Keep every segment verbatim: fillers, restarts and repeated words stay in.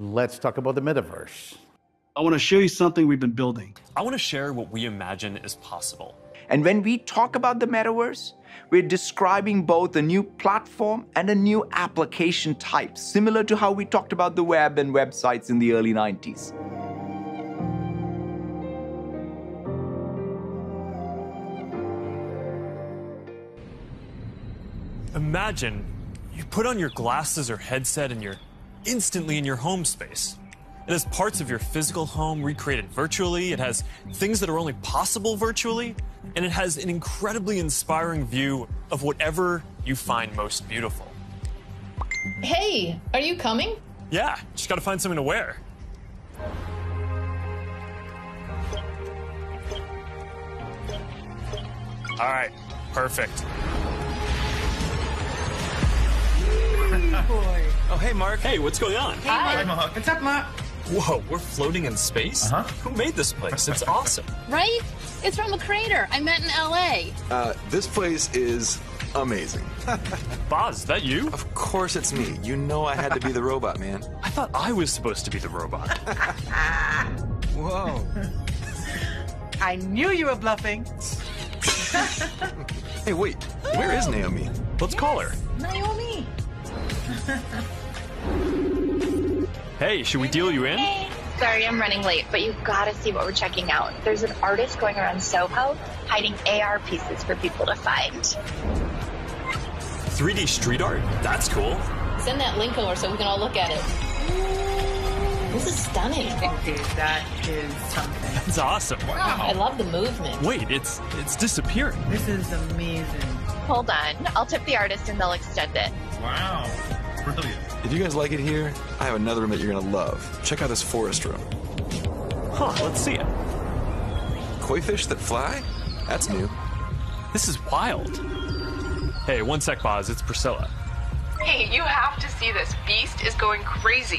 Let's talk about the Metaverse. I want to show you something we've been building. I want to share what we imagine is possible. And when we talk about the Metaverse, we're describing both a new platform and a new application type, similar to how we talked about the web and websites in the early nineties. Imagine you put on your glasses or headset and you're instantly in your home space. It has parts of your physical home recreated virtually, it has things that are only possible virtually, and it has an incredibly inspiring view of whatever you find most beautiful. Hey, are you coming? Yeah, just gotta find something to wear. All right, perfect. Boy. Oh, hey, Mark. Hey, what's going on? Hey, Hi. Mark. What's up, Mark? Whoa, we're floating in space? Uh-huh. Who made this place? It's awesome. Right? It's from a crater I met in L A. Uh, this place is amazing. Boz, is that you? Of course it's me. You know I had to be the robot, man. I thought I was supposed to be the robot. Whoa. I knew you were bluffing. Hey, wait. Where is Naomi? Let's call her. Naomi. Hey, should we deal you in? Hey. Sorry, I'm running late, but you've got to see what we're checking out. There's an artist going around Soho hiding A R pieces for people to find. three D street art? That's cool. Send that link over so we can all look at it. This is stunning. Dude, that is something. That's awesome. Wow. I love the movement. Wait, it's it's disappearing. This is amazing. Hold on. I'll tip the artist and they'll extend it. Wow. Brilliant. If you guys like it here, I have another room that you're gonna love. Check out this forest room. Huh, let's see it. Koi fish that fly? That's new. This is wild. Hey, one sec, Boz. It's Priscilla. Hey, you have to see this. Beast is going crazy.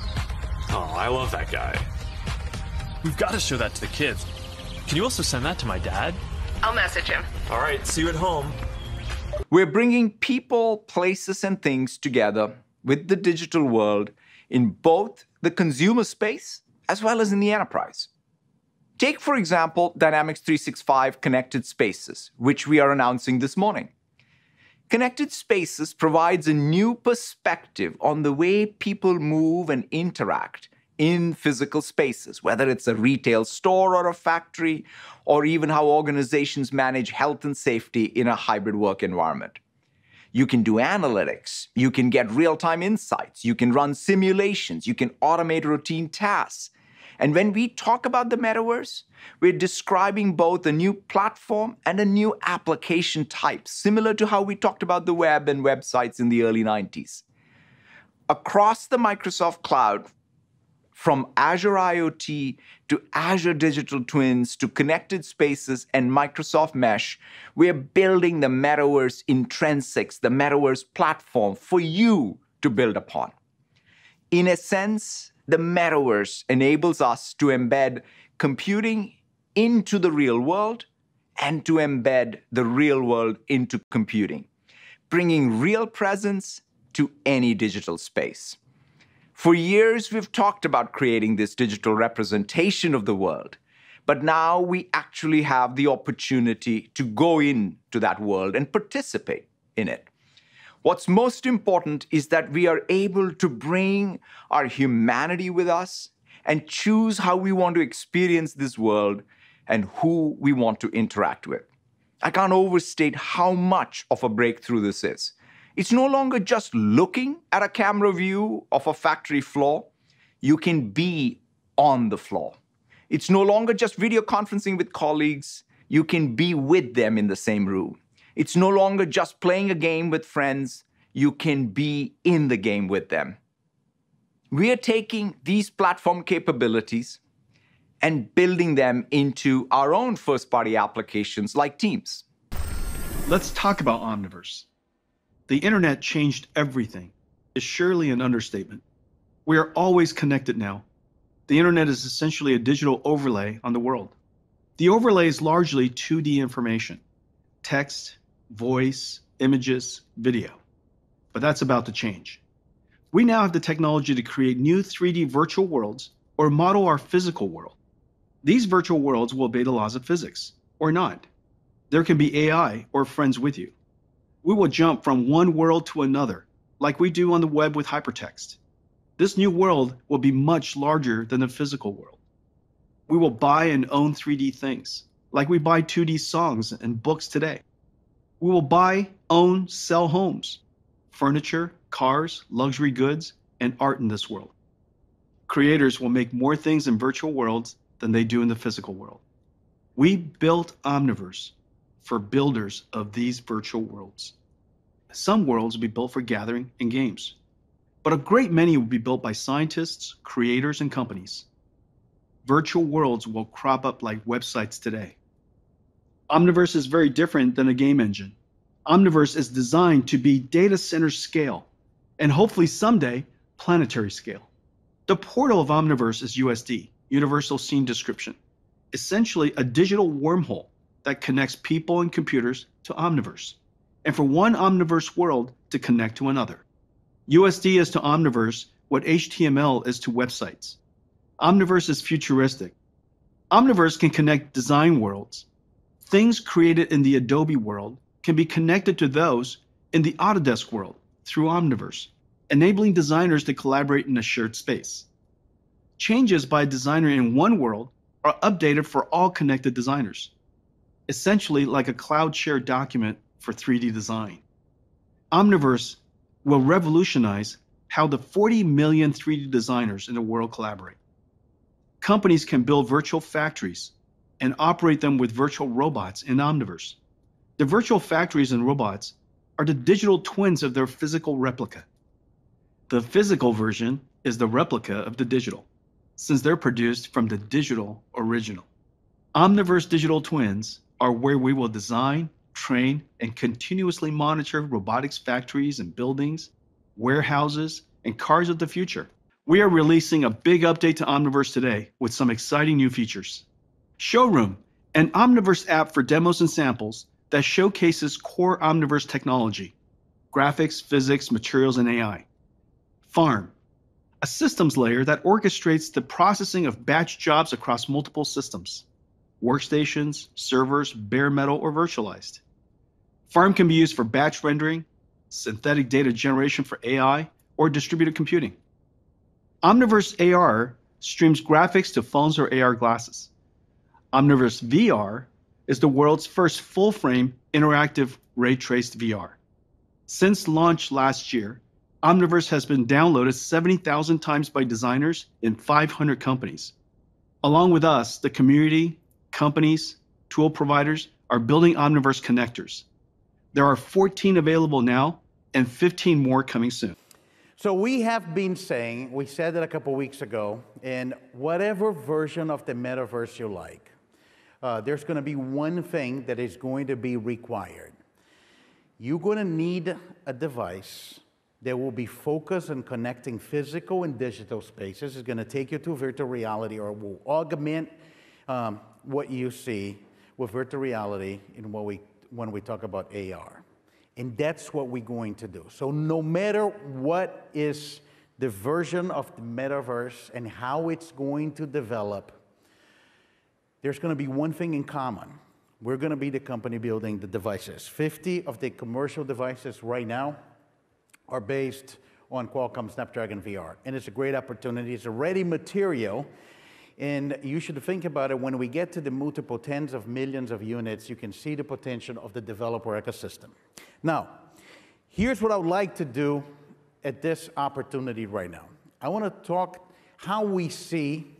Oh, I love that guy. We've got to show that to the kids. Can you also send that to my dad? I'll message him. All right, see you at home. We're bringing people, places, and things together with the digital world in both the consumer space as well as in the enterprise. Take, for example, Dynamics three sixty-five Connected Spaces, which we are announcing this morning. Connected Spaces provides a new perspective on the way people move and interact in physical spaces, whether it's a retail store or a factory, or even how organizations manage health and safety in a hybrid work environment. You can do analytics, you can get real-time insights, you can run simulations, you can automate routine tasks. And when we talk about the Metaverse, we're describing both a new platform and a new application type, similar to how we talked about the web and websites in the early nineties. Across the Microsoft Cloud, from Azure IoT to Azure Digital Twins to Connected Spaces and Microsoft Mesh, we're building the Metaverse intrinsics, the Metaverse platform for you to build upon. In a sense, the Metaverse enables us to embed computing into the real world and to embed the real world into computing, bringing real presence to any digital space. For years, we've talked about creating this digital representation of the world, but now we actually have the opportunity to go into that world and participate in it. What's most important is that we are able to bring our humanity with us and choose how we want to experience this world and who we want to interact with. I can't overstate how much of a breakthrough this is. It's no longer just looking at a camera view of a factory floor. You can be on the floor. It's no longer just video conferencing with colleagues. You can be with them in the same room. It's no longer just playing a game with friends. You can be in the game with them. We are taking these platform capabilities and building them into our own first-party applications like Teams. Let's talk about Omniverse. The internet changed everything. It's surely an understatement. We are always connected now. The internet is essentially a digital overlay on the world. The overlay is largely two D information: text, voice, images, video. But that's about to change. We now have the technology to create new three D virtual worlds or model our physical world. These virtual worlds will obey the laws of physics, or not. There can be A I or friends with you. We will jump from one world to another, like we do on the web with hypertext. This new world will be much larger than the physical world. We will buy and own three D things, like we buy two D songs and books today. We will buy, own, sell homes, furniture, cars, luxury goods, and art in this world. Creators will make more things in virtual worlds than they do in the physical world. We built Omniverse for builders of these virtual worlds. Some worlds will be built for gathering and games, but a great many will be built by scientists, creators, and companies. Virtual worlds will crop up like websites today. Omniverse is very different than a game engine. Omniverse is designed to be data center scale, and hopefully someday, planetary scale. The portal of Omniverse is U S D, Universal Scene Description, essentially a digital wormhole that connects people and computers to Omniverse, and for one Omniverse world to connect to another. U S D is to Omniverse what H T M L is to websites. Omniverse is futuristic. Omniverse can connect design worlds. Things created in the Adobe world can be connected to those in the Autodesk world through Omniverse, enabling designers to collaborate in a shared space. Changes by a designer in one world are updated for all connected designers, essentially like a cloud shared document for three D design. Omniverse will revolutionize how the forty million three D designers in the world collaborate. Companies can build virtual factories and operate them with virtual robots in Omniverse. The virtual factories and robots are the digital twins of their physical replica. The physical version is the replica of the digital, since they're produced from the digital original. Omniverse digital twins are where we will design, train, and continuously monitor robotics factories and buildings, warehouses, and cars of the future. We are releasing a big update to Omniverse today with some exciting new features. Showroom, an Omniverse app for demos and samples that showcases core Omniverse technology, graphics, physics, materials, and A I. Farm, a systems layer that orchestrates the processing of batch jobs across multiple systems, workstations, servers, bare metal, or virtualized. Farm can be used for batch rendering, synthetic data generation for A I, or distributed computing. Omniverse A R streams graphics to phones or A R glasses. Omniverse V R is the world's first full-frame interactive ray-traced V R. Since launch last year, Omniverse has been downloaded seventy thousand times by designers in five hundred companies. Along with us, the community, companies, tool providers are building Omniverse connectors. There are fourteen available now and fifteen more coming soon. So we have been saying, we said it a couple weeks ago, in whatever version of the metaverse you like, uh, there's going to be one thing that is going to be required. You're going to need a device that will be focused on connecting physical and digital spaces. It's going to take you to virtual reality, or will augment um, what you see with virtual reality in what we, when we talk about A R. And that's what we're going to do. So no matter what is the version of the metaverse and how it's going to develop, there's going to be one thing in common. We're going to be the company building the devices. fifty of the commercial devices right now are based on Qualcomm Snapdragon V R. And it's a great opportunity. It's a ready material. And you should think about it, when we get to the multiple tens of millions of units, you can see the potential of the developer ecosystem. Now, here's what I would like to do at this opportunity right now. I want to talk how we see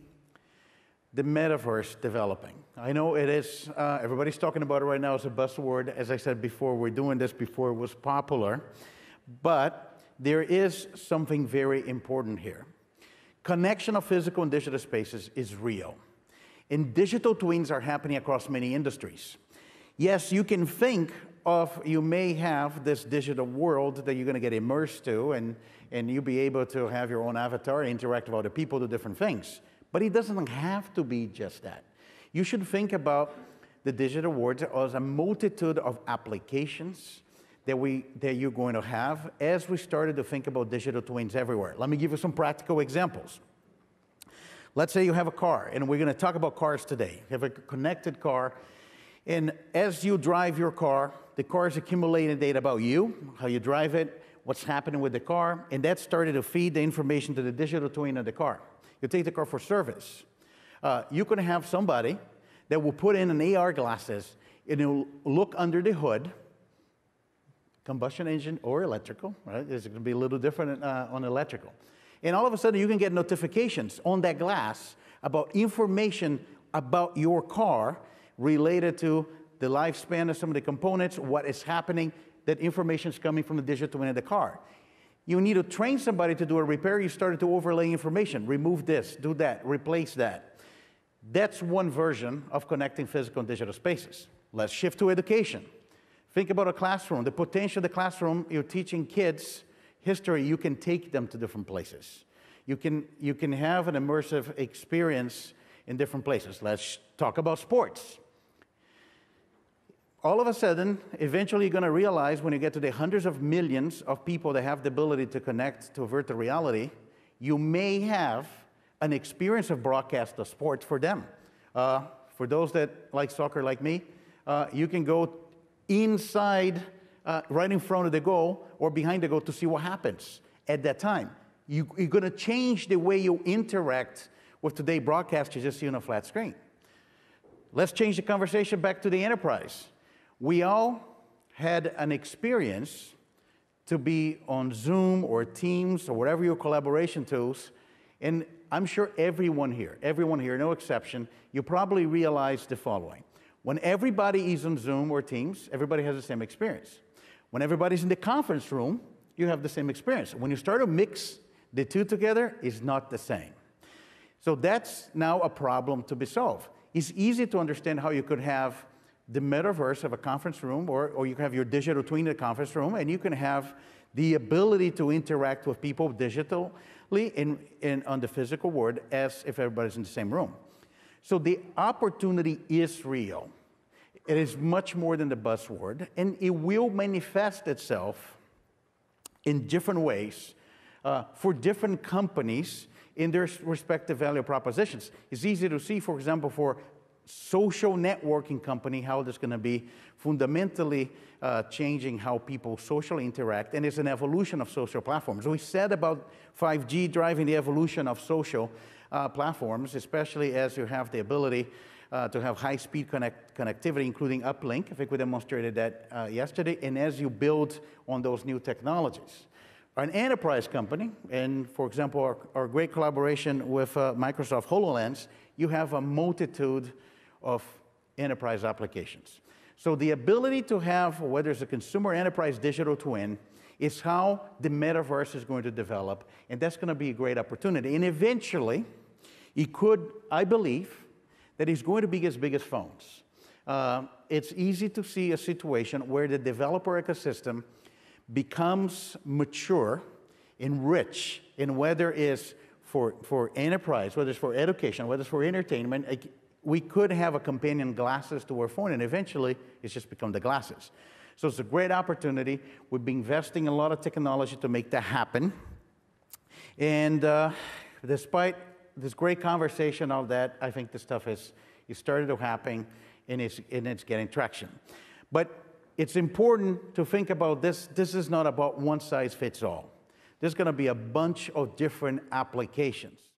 the metaverse developing. I know it is, uh, everybody's talking about it right now as a buzzword. As I said before, we're doing this before it was popular. But there is something very important here. Connection of physical and digital spaces is real. And digital twins are happening across many industries. Yes, you can think of, you may have this digital world that you're going to get immersed to, and, and you'll be able to have your own avatar, interact with other people, do different things. But it doesn't have to be just that. You should think about the digital world as a multitude of applications that, we, that you're going to have as we started to think about digital twins everywhere. Let me give you some practical examples. Let's say you have a car, and we're going to talk about cars today. You have a connected car, and as you drive your car, the car is accumulating data about you, how you drive it, what's happening with the car, and that started to feed the information to the digital twin of the car. You take the car for service. Uh, you can have somebody that will put in an A R glasses and it'll look under the hood, combustion engine or electrical, right? It's going to be a little different uh, on electrical. And all of a sudden you can get notifications on that glass about information about your car related to the lifespan of some of the components, what is happening. That information is coming from the digital twin of the car. You need to train somebody to do a repair. You started to overlay information. Remove this, do that, replace that. That's one version of connecting physical and digital spaces. Let's shift to education. Think about a classroom. The potential of the classroom, you're teaching kids history, you can take them to different places. You can, you can have an immersive experience in different places. Let's talk about sports. All of a sudden, eventually you're going to realize when you get to the hundreds of millions of people that have the ability to connect to virtual reality, you may have an experience of broadcast of sports for them. Uh, for those that like soccer like me, uh, you can go inside, uh, right in front of the goal or behind the goal to see what happens at that time. You, you're going to change the way you interact with today's broadcast you just see on a flat screen. Let's change the conversation back to the enterprise. We all had an experience to be on Zoom or Teams or whatever your collaboration tools, and I'm sure everyone here, everyone here, no exception, you probably realize the following. When everybody is on Zoom or Teams, everybody has the same experience. When everybody's in the conference room, you have the same experience. When you start to mix the two together, it's not the same. So that's now a problem to be solved. It's easy to understand how you could have the metaverse of a conference room, or, or you can have your digital twin in a conference room, and you can have the ability to interact with people digitally in, in, on the physical world as if everybody's in the same room. So the opportunity is real. It is much more than the buzzword, and it will manifest itself in different ways uh, for different companies in their respective value propositions. It's easy to see, for example, for social networking company, how this is going to be fundamentally uh, changing how people socially interact, and it's an evolution of social platforms. We said about five G driving the evolution of social uh, platforms, especially as you have the ability uh, to have high-speed connect connectivity, including uplink. I think we demonstrated that uh, yesterday, and as you build on those new technologies. An enterprise company, and for example, our, our great collaboration with uh, Microsoft HoloLens, you have a multitude of enterprise applications. So the ability to have, whether it's a consumer enterprise digital twin, is how the metaverse is going to develop, and that's going to be a great opportunity. And eventually, it could, I believe, that it's going to be as big as phones. Uh, it's easy to see a situation where the developer ecosystem becomes mature and rich in whether it's for, for enterprise, whether it's for education, whether it's for entertainment. We could have a companion glasses to our phone, and eventually it's just become the glasses. So it's a great opportunity. We've been investing in a lot of technology to make that happen. And uh, despite this great conversation of that, I think this stuff is, is started to happen, and it's, and it's getting traction. But it's important to think about this. This is not about one size fits all. There's going to be a bunch of different applications.